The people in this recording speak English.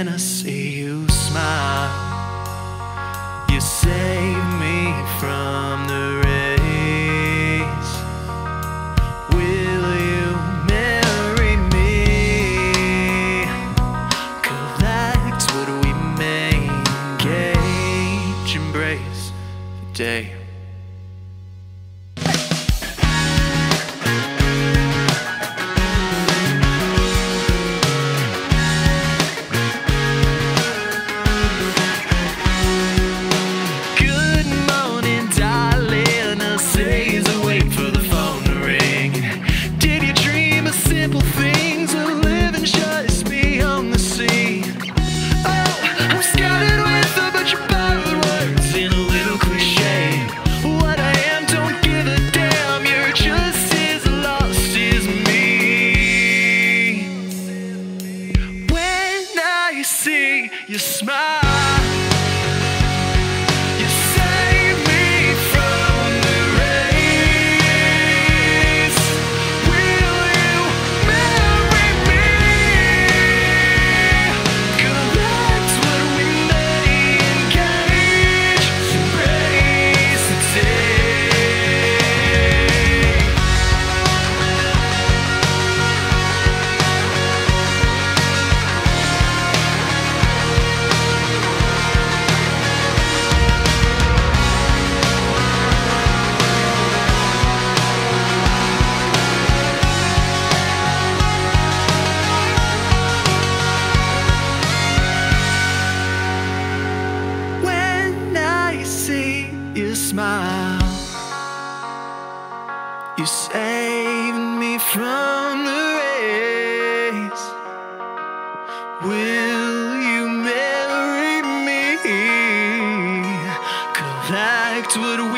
when I see you smile. You save me from the race. Will you marry me? Collect what we may engage, embrace the day. See you smile. You save me from the race. Will you marry me? Collect what we may engage, embrace the you smile. You saved me from the race. Will you marry me? Collect what